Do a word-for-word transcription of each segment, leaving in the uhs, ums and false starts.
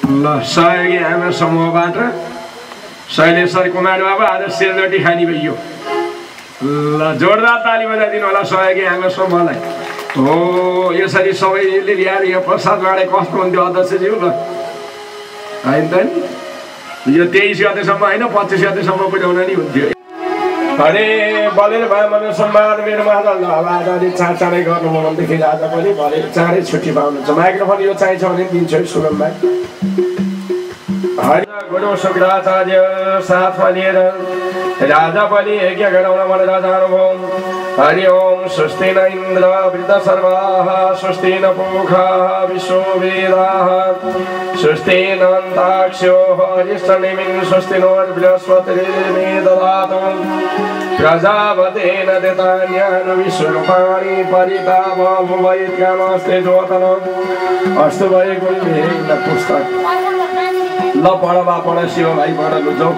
ल सहयोगी आमा समूहबाट शैलेश्वर कुमार बाबा आज सेलरोटी खानी भइयो। ल जोरदार ताली बजाइदिनु होला सहयोगी आमा समूहलाई। हो यसरी सबैले ल्याएर यो प्रसाद बाँडे कस्तो हुन्थ्यो अध्यक्षज्यू? ल होइन त नि यो तेइस गतेसम्म होइन पच्चिस गतेसम्म पुर्याउन नि हुन्थ्यो। अरे बलेर भयो भने सम्वाद मेरोमा अलि चाँड चाँडै गर्नुभयो भनेदेखि आज पनि भरे चाँडै छुट्टी पाउनुहुन्छ। माइक्रोफोन यो चाहिन्छ भने दिन्छु सुगम भाइ। हरि गुरु शुक्राचार्य साथमा लिएर राजा बलि यज्ञ गराउन भनेर जानुभयो। हरि ओम स्वस्ति न इन्द्र वृद्ध सर्वाः स्वस्ति न पूषाः विश्ववेदाः स्वस्ति न अन्ताक्ष्यो हरिष्ठनेमिन् स्वस्ति नो बृहस्पतिर्मे ददातु प्रजापतेन दत्तान्यानि विश्वरूपाणि परितापमुपैद्यमस्ते ज्योतनम् अस्तु वैकुण्ठे पुस्तक। ल पढ बा पढ शिव भाइ पढ लुजाऊ।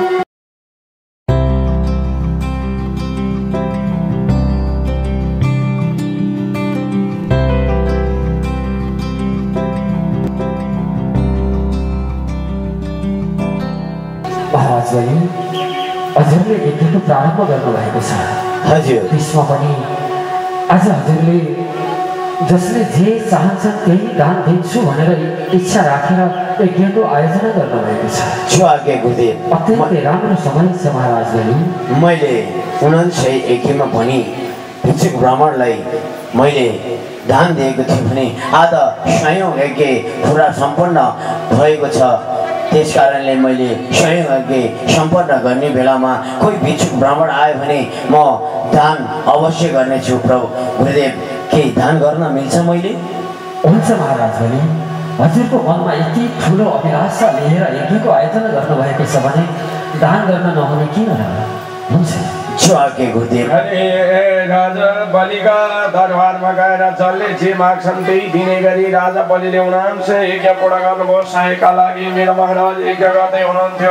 महाराजले हजुरले यज्ञको प्रारम्भ गर्नुभएको छ। हजुर त्यसमा पनि आज हजुरले जसले जे चाहन्छन् त्यही दान दिन्छु भनेर इच्छा राखेर यज्ञको आयोजना गर्नुभएको छ। जो आज्ञा गुरुदेव। अत्यन्तै राम्रो समय छ महाराजले। मैले उनान्सय यज्ञमा पनि भिक्षुक ब्राह्मणलाई मैले दान दिएको थिएँ भने आज स्वयं यज्ञ पुरा सम्पन्न भएको छ। त्यस कारणले मैले स्वयं यज्ञ सम्पन्न गर्ने बेलामा कोही भिक्षुक ब्राह्मण आयो भने म दान अवश्य गर्नेछु। प्रभु गुरुदेव केही दान गर्न मिल्छ मैले? हुन्छ महाराजले। हजुरको मनमा यति ठुलो अभिलाषा लिएर यज्ञको आयोजना गर्नुभएको छ भने दान गर्न नहुने किन र? हुन्छ जो आज्ञा गुरुदेव। अरे राजा बलिका दरबारमा गएर जसले जे माग्छन् त्यही दिने गरी राजा बलिले उनान्स यज्ञ पूर्ण गर्नुभयो। सहायका लागि मेरो महाराज यज्ञ गर्दै हुनुहुन्थ्यो।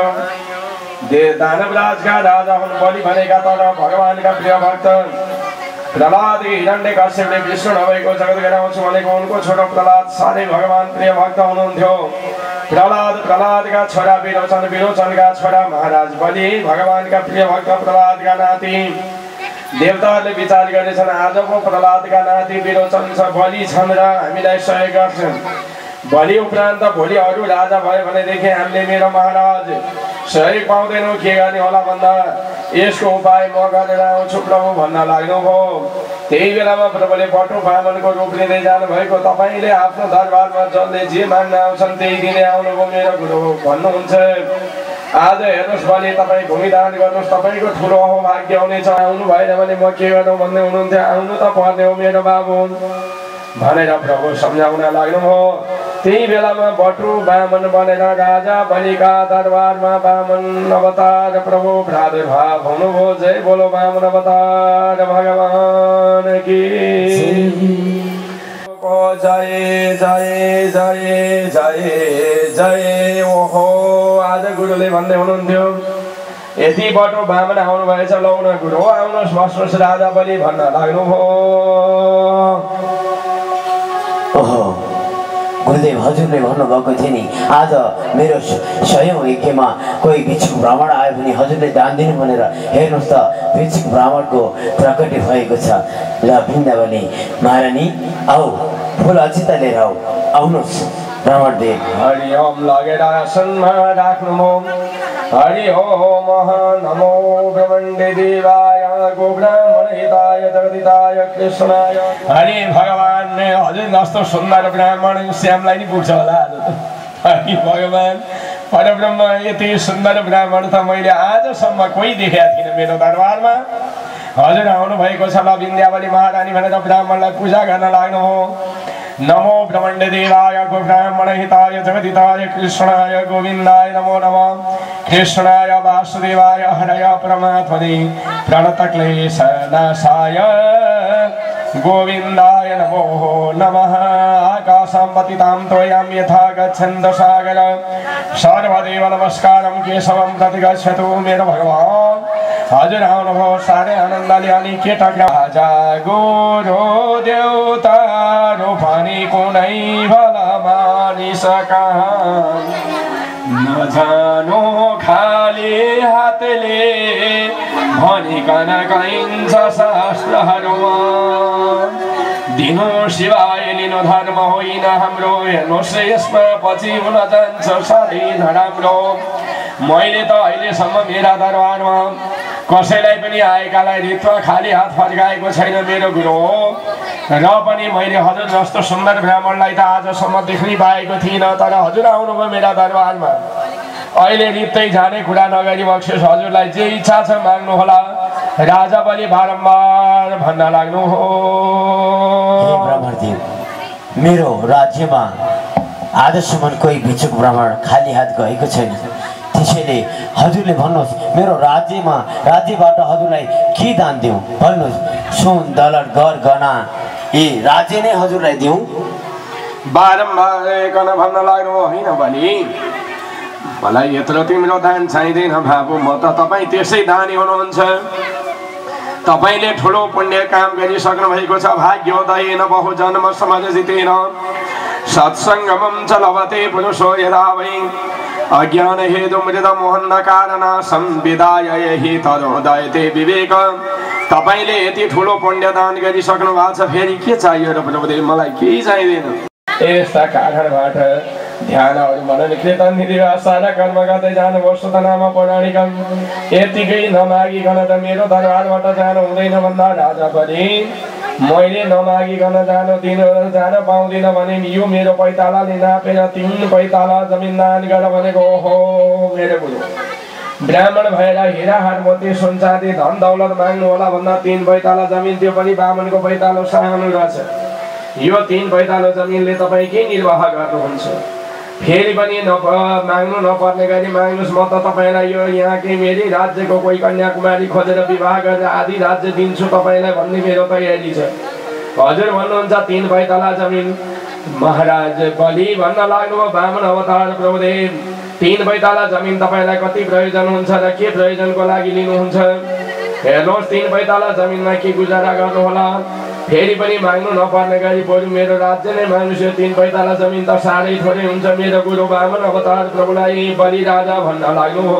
दे दानवराजका राजा हुन् बलि भनेका तर भगवानका प्रिय भक्त प्रहलाद हिरण्यकश्यपले विष्णु नभएको जगत गराउँछु भनेको उनको छोरो प्रहलाद साह्रै भगवान प्रिय भक्त हुनुहुन्थ्यो। प्रहलाद प्रहलादका छोरा विरोचन विरोचनका छोरा महाराज बलि भगवानका प्रिय भक्त प्रहलादका नाति। देवताहरूले विचार गरेछन् आजको प्रहलादका नाति विरोचन छ बलि छन् र हामीलाई सहयोग गर्छन्। बलि उपरान्त भोलि अरू राजा भयो भनेदेखि हामीले मेरो महाराज सहयोग पाउँदैनौँ के गर्ने होला भन्दा यसको उपाय म गरेर आउँछु प्रभु भन्न लाग्नुभयो। त्यही बेलामा प्रभुले बटु ब्राह्मणको रूप लिँदै जानुभएको तपाईँले आफ्नो दरबारमा जसले जे माग्न आउँछन् त्यही दिने आउनुभयो मेरो गुरु भन्नुहुन्छ। आज हेर्नुहोस् बलि तपाईँ भूमिदान गर्नुहोस् तपाईँको ठुलो अहोभाग्य हुनेछ। आउनु भएन भने म के गर्नु भन्दै हुनुहुन्थ्यो। आउनु त पर्ने हो मेरो बाबु भनेर प्रभु सम्झाउन लाग्नुभयो। त्यही बेलामा बटु ब्राह्मण बनेर राजा बलिका दरबारमा ब्राह्मण अवतार प्रभु प्रादुर्भाव हुनुभयो। जय बोलो ब्राह्मण अवतार भगवान की जय जय जय जय जय। ओहो आज गुरुले भन्दै हुनुहुन्थ्यो यति बटु ब्राह्मण आउनु भएछ लौ न गुरु आउनुहोस् बस्नुहोस् राजा बलि भन्न लाग्नुभयो। ओहो गुरुदेव हजुरले भन्नुभएको थियो नि आज मेरो स्वयं यज्ञमा कोही भिक्षुक ब्राह्मण आयो भने हजुरले दान दिनु भनेर। हेर्नुहोस् त भिक्षुक ब्राह्मणको प्रकटी भएको छ। ल वृन्दावनी महारानी आऊ फुल अक्षता लिएर आऊ आउनुहोस् ब्राह्मण देव। हरि ओम लगेर आसनमा राख्नुभयो। हरि ओम नमो ब्रह्मण्डे देवाय गो ब्राह्मण हिताय जगदिताय कृष्णाय। हरि भगवान हजुर जस्तो सुन्दर ब्राह्मण श्यामलाई नि पुग्छ होला आज त। हरि भगवान परब्रह्म यति सुन्दर ब्राह्मण त मैले आजसम्म कोही देखेको थिइनँ मेरो दरबारमा। हजुर आउनु भएको छ। ल विन्ध्यावली महारानी भनेर ब्राह्मणलाई पूजा गर्न लाग्नु हो। नमो ब्रह्मण्ड देवाय गो ब्राह्मण हिताय जगदिताय कृष्णाय गोविन्दाय नमो नमः। कृष्णाय वासुदेवाय हरय परमात्मने प्रणतक्लेशनाशाय गोविन्दाय नमो नमः। आकाशं पतितां त्वयां यथा गच्छन्त सागर सर्वदेव नमस्कारं केशवं प्रति गच्छतु मेरो भगवान्। हजुर आउनुभयो साह्रै आनन्दले अनि केटा राजा गोरो देउता रूपनी कुनै भला मानिसका नजानो खाली हातले भनिकन गइन्छ शास्त्रहरूमा दिनु शिवाय लिनु धर्म होइन हाम्रो हेर्नुहोस् यसमा पछि हुन जान्छ साह्रै नराम्रो मैले त अहिलेसम्म मेरा दरबारमा कसैलाई पनि आएकालाई रित्वा खाली हात फर्काएको छैन मेरो गुरु हो र पनि मैले हजुर जस्तो सुन्दर ब्राह्मणलाई त आजसम्म देख्नै पाएको थिइनँ तर हजुर आउनुभयो मेरा दरबारमा अहिले रित्तै जाने कुरा नगरी बक्सेस हजुरलाई जे इच्छा छ माग्नु होला राजा बलि बारम्बार भन्न लाग्नु हो ब्राह्मणदेव मेरो राज्यमा आजसम्म कोही भिक्षुक ब्राह्मण खाली हात गएको छैन त्यसैले हजुरले भन्नुहोस् मेरो राज्यमा राज्यबाट हजुरलाई के दान दिउँ भन्नुहोस् सुन दलर घर गहना यी राज्य नै हजुरलाई दिउँ बारम्बार कन भन्न लाग्नु होइन भने मलाई यत्रो तिम्रो दान चाहिँदैन बाबु म त तपाईँ त्यसै दानी हुनुहुन्छ तपाईँले ठुलो पुण्य काम गरिसक्नु भएको छ भाग्योदयेन बहु जन्म समाज जितेन सत्सङ्गमं च लभते पुरुषो यदा वै अज्ञान हेतु मृद मोहन कारण संविदाय यही तदोदयते विवेक तपाईँले यति ठुलो पुण्यदान गरिसक्नु भएको छ फेरि के चाहियो र प्रभुदेव मलाई केही चाहिँदैन यस्ता कारणबाट ध्यानहरू मनन कीर्तन निधि सारा कर्म गर्दै जानुभयो सुतनामा पौराणिकम यतिकै नमागिकन त मेरो दरबारबाट जानु हुँदैन भन्दा राजा पनि मैले नमागिकन जानु दिन जान पाउँदिन भने यो मेरो पैतालाले नापेर तीन पैताला जमिन दान गर भनेको हो मेरो गुरु ब्राह्मण भएर हिरा हार मोती सुन चाँदी धन दौलत माग्नु होला भन्दा तीन पैताला जमिन त्यो पनि बामनको पैतालो सानो रहेछ यो तीन पैतालो जमिनले तपाईँ के निर्वाह गर्नुहुन्छ फेरि पनि नप माग्नु नपर्ने गरी माग्नुहोस् म त तपाईँलाई यो यहाँकै मेरै राज्यको कोही कन्याकुमारी खोजेर विवाह गरेर आधी राज्य दिन्छु तपाईँलाई भन्ने मेरो तयारी छ हजुर भन्नुहुन्छ तीन पैताला जमिन महाराज बलि भन्न लाग्नुभयो बामन अवतार प्रभुदेव तीन पैताला जमिन तपाईँलाई कति प्रयोजन हुन्छ र के प्रयोजनको लागि लिनुहुन्छ हेर्नुहोस् तीन पैताला जमिनमा के गुजारा गर्नुहोला फेरि पनि माग्नु नपर्ने गरी बरु मेरो राज्य नै माग्नुहोस् यो तीन पैताला जमिन त साह्रै थोरै हुन्छ मेरो गुरु बामन अवतार प्रभुलाई बलि राजा भन्न लाग्नु हो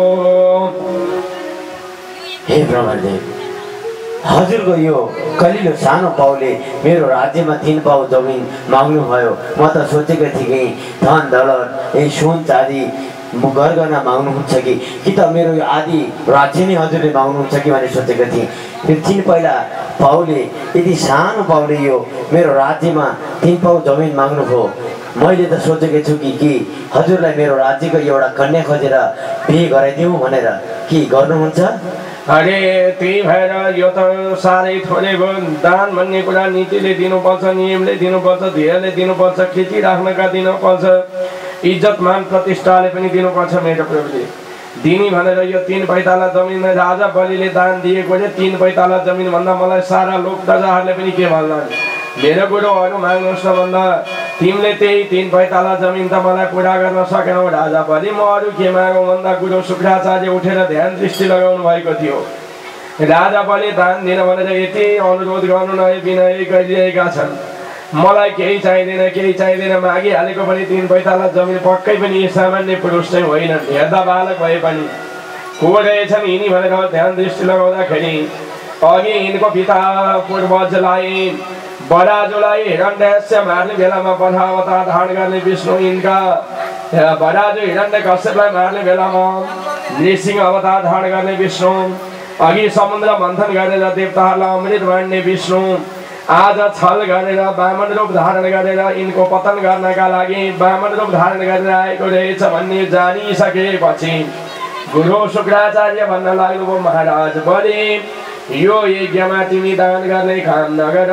हे ब्राह्मणदेव हजुरको यो कलिलो सानो पाउले मेरो राज्यमा तीन पाउ जमिन माग्नुभयो म त सोचेको थिएँ कि धन दौलत यही सुन चाँदी गरगहना माग्नुहुन्छ कि कि त मेरो यो आदि राज्य नै हजुरले माग्नुहुन्छ कि भनेर सोचेको थिएँ फेरि तीन पहिला पाउले यदि सानो पाउले यो मेरो राज्यमा तीन पाउ जमिन माग्नुभयो मैले त सोचेको छु कि कि हजुरलाई मेरो राज्यको एउटा कन्या खोजेर बिहे गराइदिउँ भनेर के गर्नुहुन्छ अरे त्यही भएर यो त साह्रै थोरै भयो दान भन्ने कुरा नीतिले दिनुपर्छ नियमले दिनुपर्छ धेरैले दिनुपर्छ खेती राख्नका दिनुपर्छ इज्जत मान प्रतिष्ठाले पनि दिनुपर्छ मेरो प्रभुले दिनी भनेर यो तीन पैताला जमिन राजा बलिले दान दिएको चाहिँ तीन पैताला जमिन भन्दा मलाई सारा लोक प्रजाहरूले पनि के भन्ला मेरो गुरुहरू माग्नुहोस् न भन्दा तिमीले त्यही तीन पैताला जमिन त मलाई पुरा गर्न सकेनौ राजा बलि म अरू के मागौँ भन्दा गुरु शुक्राचार्य उठेर ध्यान दृष्टि लगाउनु भएको थियो राजा बलि दान दिन भनेर यति अनुरोध गर्नु नए विनय गरिरहेका छन् मलाई केही चाहिँदैन केही चाहिँदैन मागिहालेको पनि तीन पैताला जमिन पक्कै पनि सामान्य पुरुष चाहिँ होइनन् हेर्दा बालक भए पनि को रहेछन् यिनी भनेर ध्यान दृष्टि लगाउँदाखेरि अघि यिनको पिता पूर्वजलाई बराजुलाई हिरण्यकश्यप मार्ने बेलामा बधावतार धारण गर्ने विष्णु यिनका बराजु हिरण्यकश्यपलाई मार्ने बेलामा नृसिंह अवतार धारण गर्ने विष्णु अघि समुद्र मन्थन गरेर देवताहरूलाई अमृत बाँड्ने विष्णु आज छल गरेर वामन रूप धारण गरेर यिनको पतन गर्नका लागि वामन रूप धारण गरेर आएको रहेछ भन्ने जानिसकेपछि गुरु शुक्राचार्य भन्न लाग्नुभयो महाराज बलि यो यज्ञमा तिमी दान गर्ने काम नगर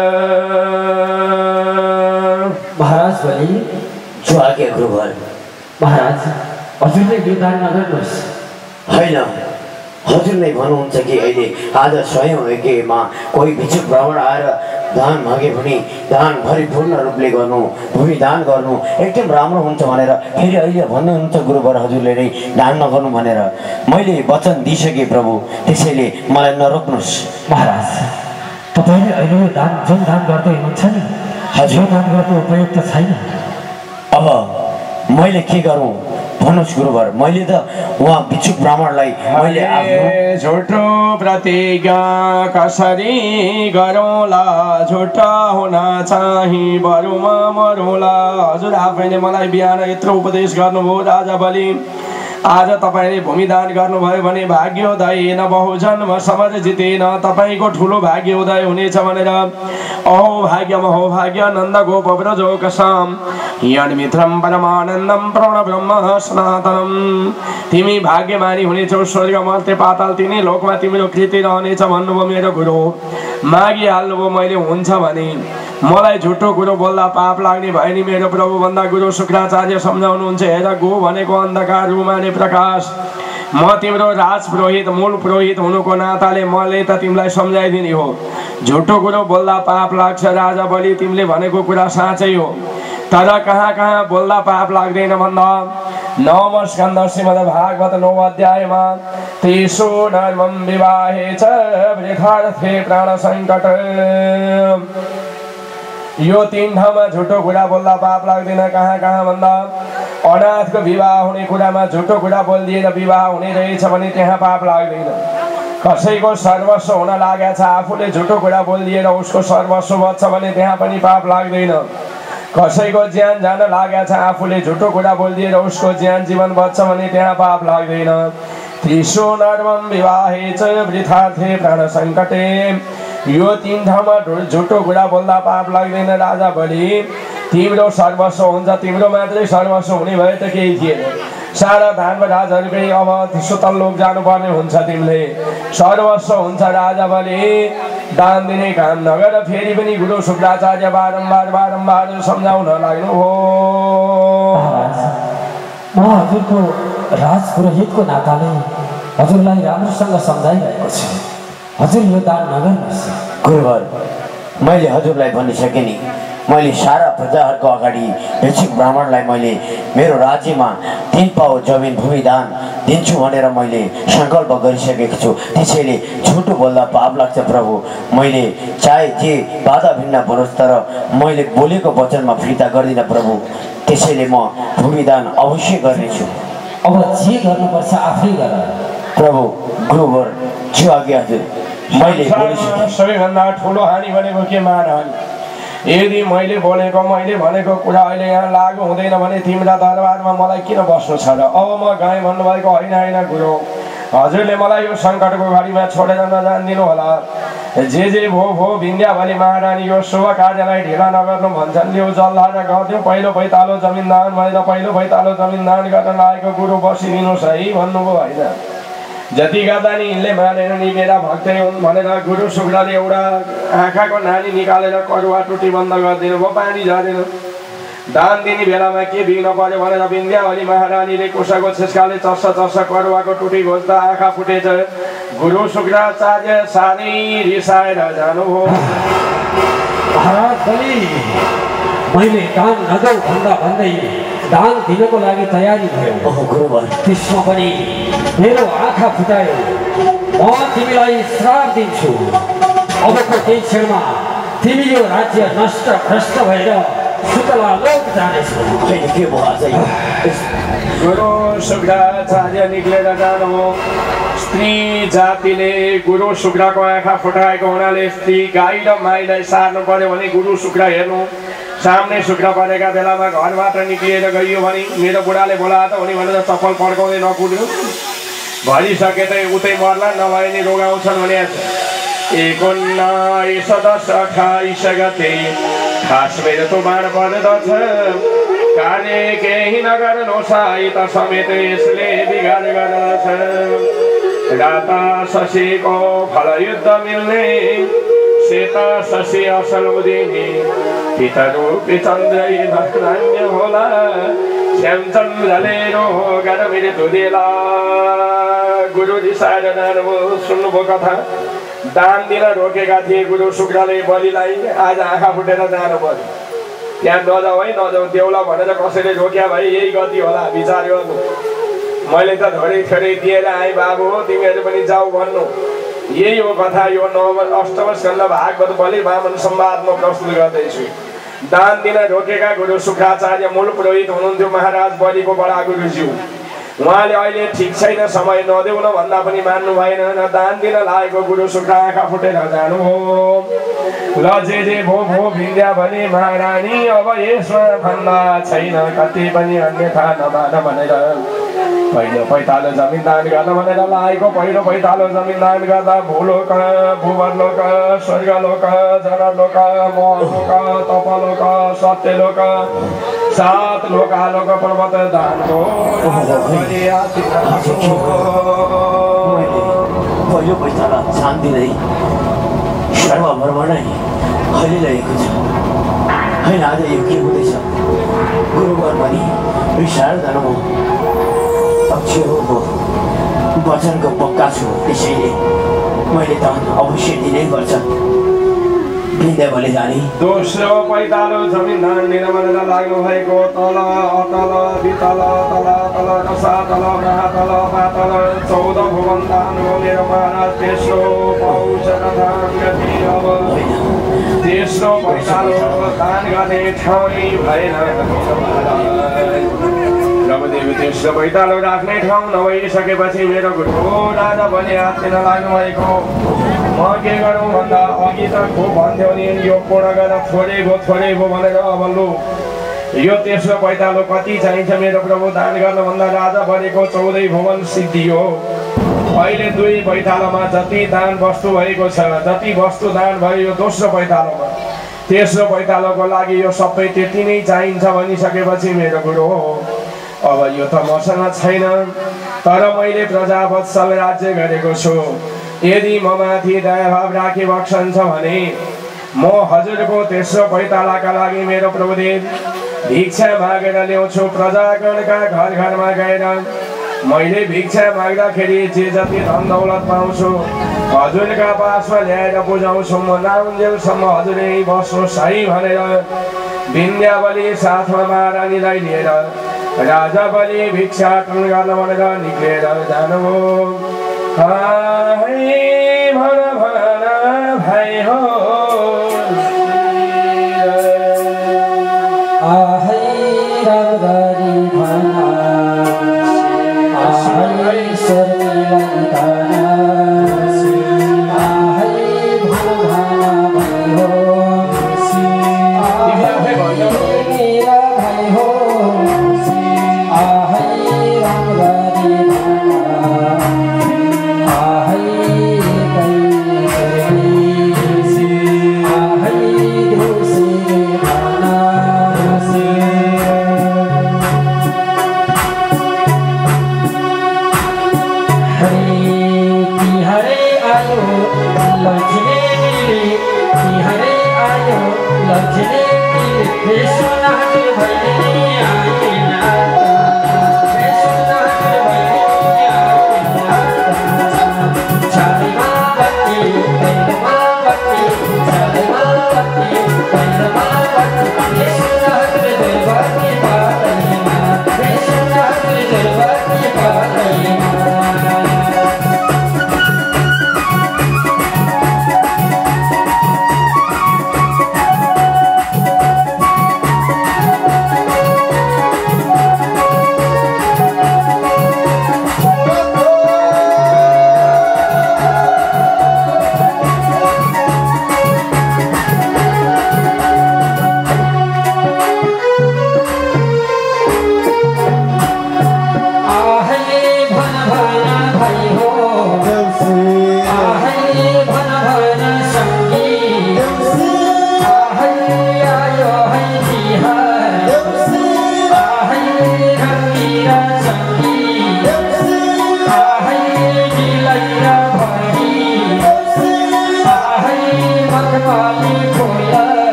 महाराज बलि जो आज्ञा गुरुवर महाराज हजुरले यो दान नगर्नुहोस् होइन हजुरले भन्नुहुन्छ कि अहिले आज स्वयं यज्ञमा कोही भिक्षुक ब्राह्मण आएर दान मागे भने दान भरिपूर्ण रूपले गर्नु, भूमि दान गर्नु एकदम राम्रो हुन्छ भनेर फेरि अहिले भन्नुहुन्छ गुरुवर हजुरले नै दान नगर्नु भनेर मैले वचन दिइसकेँ प्रभु। त्यसैले मलाई नरोक्नुहोस्। महाराज, तपाईँले अहिले यो दान जुन दान गर्दै हुनुहुन्छ नि, हजुर, यो दान गर्नु उपयुक्त छैन। अब मैले के गरौँ भन्नुहोस् गुरुवर। मैले त उहाँ भिक्षुक ब्राह्मणलाई मैले आफ्नो झुटो प्रतिज्ञा कसरी गरौँला, झुटा हुन चाहिँ बरुमा मरौँला। हजुर आफैले मलाई बिहान यत्रो उपदेश गर्नुभयो राजा बलि। आज तपाईँले भूमिदान गर्नुभयो भने भाग्योदय न बहुजन्म समझ जितेन, तपाईँको ठुलो भाग्योदय हुनेछ भनेर अहो भाग्य महो भाग्य नन्द गोप व्रजो कसम यन्मित्रम परमानन्दम प्रण ब्रह्म सनातनम। तिमी भाग्यमानी हुनेछौ, स्वर्ग मर्त्य पाताल तिनै लोकमा तिम्रो कृति रहनेछ भन्नुभयो मेरो गुरु। मागिहाल्नुभयो मैले हुन्छ भने। मलाई झुटो कुरो बोल्दा पाप लाग्ने भयो नि मेरो प्रभु भन्दा गुरु शुक्राचार्य सम्झाउनुहुन्छ, हेर गो भनेको अन्धकार, रुमाने प्रकाश। म तिम्रो राज पुरोहित मूल पुरोहित हुनुको नाताले मैले त तिमीलाई सम्झाइदिने हो। झुटो कुरो बोल्दा पाप लाग्छ राजा बलि, तिमीले भनेको कुरा साँचै हो। तर कहाँ कहाँ बोल्दा पाप लाग्दैन भन्दा नवम स्कन्द श्रीमद् भागवत नौ अध्यायमा तेसो नर्मम विवाहे च वृथार्थे प्राण सङ्कट। यो तीन ठाउँमा झुटो कुरा बोल्दा पाप लाग्दैन। कहाँ कहाँ भन्दा अनाथको विवाह हुने कुरामा झुटो कुरा बोलिदिएर विवाह हुने रहेछ भने त्यहाँ पाप लाग्दैन। कसैको सर्वस्व हुन लागेको छ, आफूले झुटो कुरा बोलिदिएर उसको सर्वस्व बच्छ भने त्यहाँ पनि पाप लाग्दैन। कसैको ज्यान जान लागेको छ, आफूले झुटो कुरा बोलिदिएर उसको ज्यान जीवन बच्छ भने त्यहाँ पाप लाग्दैन। त्रिशो नर्मम विवाहे च वृथार्थे प्राण सङ्कटे। यो तीन ठाउँमा झुटो कुरा बोल्दा पाप लाग्दैन राजा बलि। तिम्रो सर्वस्व हुन्छ, तिम्रो मात्रै सर्वस्व हुने भए त केही थिएन। सारा धान राजहरूकै अब सुतल लोक जानुपर्ने हुन्छ, तिमीले सर्वस्व हुन्छ राजा बलि। दान दिने काम नगर। फेरि पनि गुरु शुक्राचार्य बारम्बार बारम्बार सम्झाउन लाग्नु हो। म हजुरको राज पुरोहितको नाताले हजुरलाई राम्रोसँग सम्झाइरहेको छु, हजुर यो दान नगर्नुहोस्। गुरुवर, मैले हजुरलाई भनिसकेँ नि, मैले सारा प्रजाहरूको अगाडि भिक्षुक ब्राह्मणलाई मैले मेरो राज्यमा तीन पाउ जमिन भूमि दान दिन्छु भनेर मैले सङ्कल्प गरिसकेको छु। त्यसैले झुटो बोल्दा पाप लाग्छ प्रभु। मैले चाहे जे बाधा भिन्न बनोस्, तर मैले बोलेको वचनमा फिर्ता गर्दिनँ प्रभु। त्यसैले म भूमि दान अवश्य गर्नेछु। अब जे गर्नुपर्छ आफै गर प्रभु। गुरुवर जो आज्ञा हजुर। मैले सबैभन्दा ठुलो हानि भनेको के मानहानि। यदि मैले बोलेको मैले भनेको कुरा अहिले यहाँ लागु हुँदैन भने तिम्रा दरबारमा मलाई किन बस्नु छ र? अब म गएँ भन्नुभएको होइन होइन गुरु, हजुरले मलाई यो सङ्कटको घडीमा छोडेर नजानिदिनु होला। जे जे भो भो विन्ध्यावली महारानी यो शुभ कार्यलाई ढिला नगर्नु भन्छन्। यो जल्लाएर गर्थ्यौँ पहिलो पैतालो जमिन दान भनेर पहिलो पैतालो जमिन दान गर्न लागेको गुरु बसिदिनुहोस् है भन्नुभयो होइन। जति गर्दा नि यिनले मानेर नि मेरा भक्तै हुन् भनेर गुरु शुक्लले एउटा आँखाको नानी निकालेर करुवा टुटी बन्द गरिदिनु भयो, पानी झरेन। दान दिने बेलामा के बिग्न पर्यो भनेर विन्ध्यावली महारानीले कुसाको छिस्काले चस्स चस्स करुवाको टुटी घोज्दा आँखा फुटेछ। गुरु शुक्राचार्य साह्रै रिसाएर जानुभयो। मैले दान नगरौँ भन्दा भन्दै दान दिनको लागि तयारी भयो। त्यसमा पनि मेरो आँखा फुटायो। म तिमीलाई श्राप दिन्छु, अबको केही क्षणमा तिमी यो राज्य नष्ट भ्रष्ट भएर सुतला लोक जानेछौ। के भयो अझै? गुरु शुक्राचार्य निक्लेर जानुभयो। स्त्री जातिले गुरु शुक्रको आँखा फुटाएको हुनाले स्त्री गाई र माईलाई सार्नु पर्यो भने गुरु शुक्र हेर्नु। सामने शुक्र परेका बेलामा घरबाट निक्लिएर गइयो भने मेरो बुढाले बोलाएर उनी भनेर चप्पल पड्काउँदै नकुद्नु, भरिसके त उतै मर्ला, नभए नि रोगाउँछन् भने एकोन्नाइस दस अठाइस गते खास मेरो तो बाण पर्दछ। कार्य केही नगर्नु साइत समेत यसले बिगार गर्दछ। राता शशीको फल युद्ध मिल्ने, सेता शशी असल उदिने, पितरूपी चन्द्रै धन्य होला। श्यामचन्द्रले रोगर मृत्यु देला। गुरु रिसाएर जानुभयो। सुन्नुभयो कथा। दान दिन रोकेका थिए गुरु शुक्रले बलिलाई आज आँखा फुटेर जानु पर्यो त्यहाँ नजाऊ है नजाऊ देउला भनेर कसैले रोक्या भाइ यही गति होला विचार गर्नु मैले त धोरै थोरै दिएर आएँ बाबु तिमीहरू पनि जाऊ भन्नु यही हो कथा यो नव अष्टम स्कन्द भागवत बलि वामन संवादमा प्रस्तुत गर्दैछु दान दिन रोकेका गुरु शुक्राचार्य मूल पुरोहित हुनुहुन्थ्यो महाराज बलिको बडा गुरुज्यू उहाँले अहिले ठिक छैन समय नदेऊ न भन्दा पनि मान्नु भएन न दान दिन लागेको गुरु शुक्र आँखा फुटेर जानु हो ल जे जे भो भो भिन्द्या भने महारानी अब यसमा भन्दा छैन कति पनि अन्यथा नमान भनेर पहिलो पैतालो जमिन दान गर्न भनेर लागेको पहिलो पैतालो जमिन दान गर्दा भूलोक भूवरलोक स्वर्गलोक जनलोक महलोक तपलोक सत्यलोक सात लोकालोक पर्वत दानको पहिलो पैताला शान्ति नै सर्वभरमा नै हलिरहेको छ होइन आज यो के हुँदैछ गुरुवर पनि विशाल धर्म अक्षय हो वचनको पक्का छु त्यसैले मैले त अवश्य दिनै पर्छ भिन्दै जाने दोस्रो पैतालो जमिन दान दिन भनेर लाग्नु भएको तल अतल वितल तल तल रसातल महातल पातल चौध भुवन दान हो मेरो महाराज तेस्रो पौष धान गति अब तेस्रो पैतालो दान गर्ने ठाउँ भएन प्रभुदेवी तेस्रो पैतालो राख्ने ठाउँ नभइसकेपछि मेरो गुरु राजा बलि हात्तिन लाग्नु भएको म के गरौँ भन्दा अघि त खुब भन्थ्यो नि यो पूर्ण गरेर थोरै भो थोरै भो भनेर अब लु यो तेस्रो पैतालो कति चाहिन्छ मेरो प्रभु दान गर्न भन्दा राजा बलिको चौधै भुवन सिद्धियो अहिले दुई पैतालोमा जति दान वस्तु भएको छ जति वस्तु दान भयो यो दोस्रो पैतालोमा तेस्रो पैतालोको लागि यो सबै त्यति नै चाहिन्छ भनिसकेपछि मेरो गुरु अब यो त मसँग छैन तर मैले प्रजावत्सल राज्य गरेको छु यदि म माथि दयाभाव राखी बक्सन्छ भने म हजुरको तेस्रो पैतालाका लागि मेरो प्रभुदेव भिक्षा मागेर ल्याउँछु प्रजागणका घर घरमा गएर मैले भिक्षा माग्दाखेरि जे जति धन दौलत पाउँछु हजुरका पासमा ल्याएर बुझाउँछु म नाउन्जेलसम्म हजुरै बस्नुहोस् है भनेर विन्ध्यावली साथमा महारानीलाई लिएर राजा बलि भिक्षाटन गर्न भनेर निक्लेर जानुभयो भन भन भाइ हो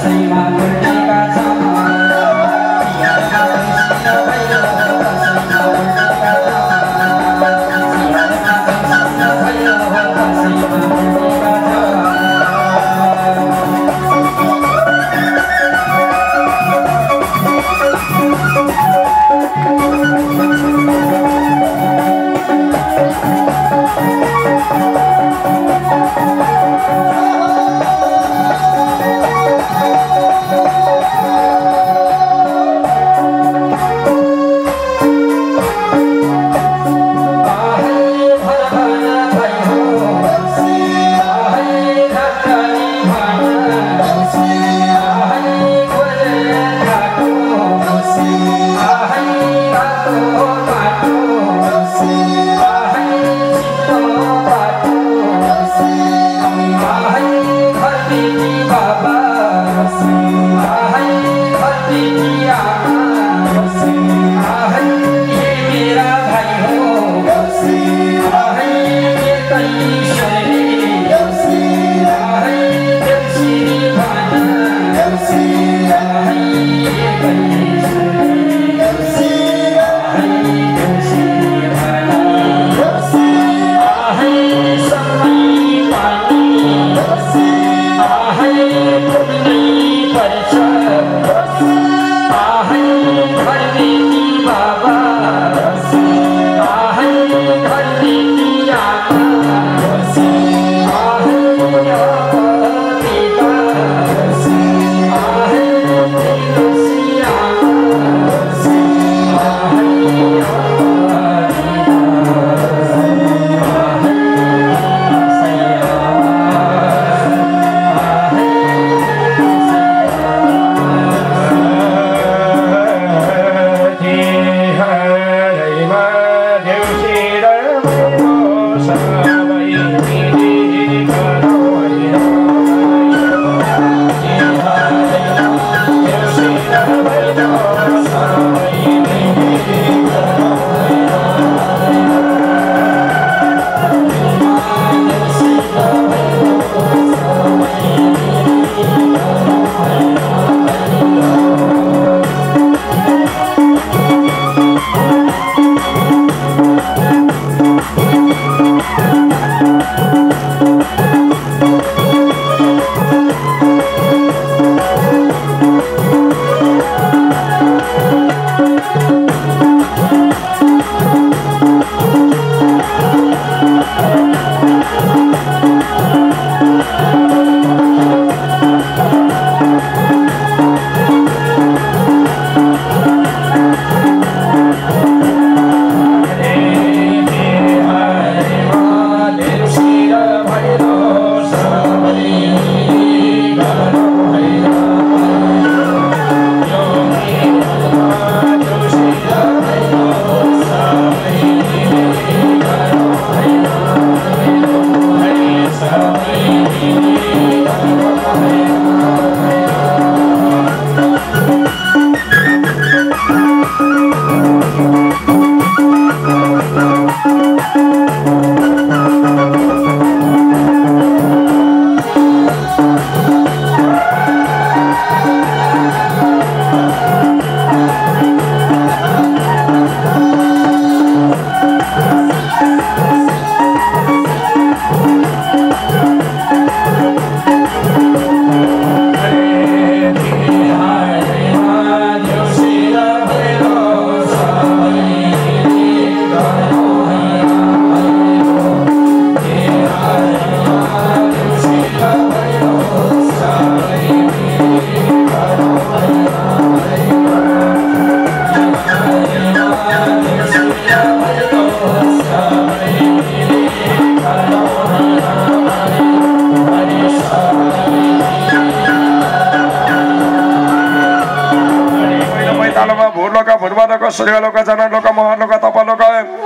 सूर्यलोक जनलोक महलोक तपलोक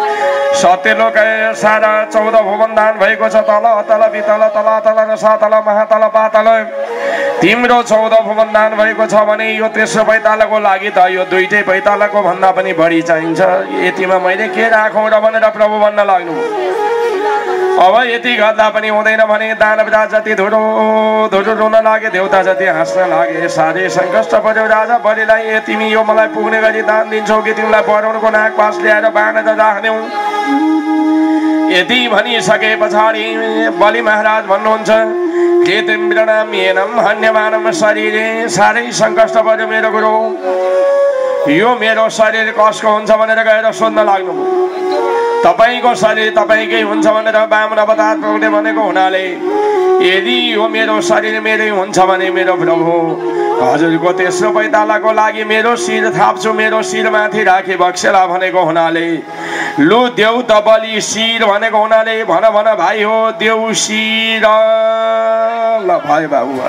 सत्यलोक सारा चौध भुवन दान भएको छ तल तल वितल तल तल र सातल महातल पातल तिम्रो चौध भुवन दान भएको छ भने यो तेस्रो पैतालाको लागि त यो दुईटै पैतालाको भन्दा पनि बढी चाहिन्छ। यतिमा मैले के राखौँ र भनेर प्रभु भन्न लाग्नु। अब यति गर्दा पनि हुँदैन भने दानवता जति धुरो धुरो रुन लागे देउता जति हाँस्न लागे साह्रै सङ्कष्ट पर्यो राजा बलिलाई ए तिमी यो मलाई पुग्ने गरी दान दिन्छौ कि तिमीलाई पढाउनुको नागपास ल्याएर बाँडेर राख्ने हुँ। यति भनिसके पछाडि बलि महाराज भन्नुहुन्छ कृतिम प्रणम्येनम हन्यमानम शरीरे साह्रै सङ्कष्ट पर्यो मेरो गुरु यो मेरो शरीर कसको हुन्छ भनेर गएर सोध्न लाग्नु। तपाईको शरीर तपाईकै हुन्छ भनेर बामन अवतार प्रभुले भनेको हुनाले यदि यो मेरो शरीर मेरै हुन्छ भने मेरो प्रभु हजुरको तेस्रो पैतालाको लागि मेरो शिर थाप्छु मेरो शिरमाथि राखे बक्सेला भनेको हुनाले लु देउ त बलि शिर भनेको हुनाले भन भन भाइ हो देउ शिर ल भाइ बाबु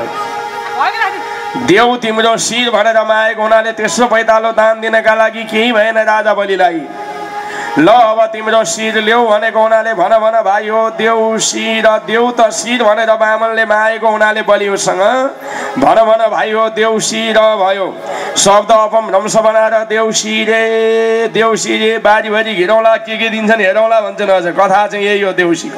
देउ तिम्रो शिर भनेर मागेको हुनाले तेस्रो पैतालो दान दिनका लागि केही भएन राजा बलिलाई। ल अब तिम्रो शिर ल्याऊ भनेको हुनाले भन भन भाइ हो देउ शिर देउ त शिर भनेर बामनले मागेको हुनाले बलिउसँग भन भन भाइ हो देउ शिर भयो। शब्द अपभ्रंश बनाएर देउ शिरे देउ शिरे बारीभरि घिरौँला के के दिन्छन् हेरौँला भन्छन्। हजुर कथा चाहिँ यही हो देउसी।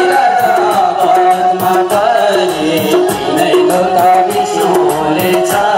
It's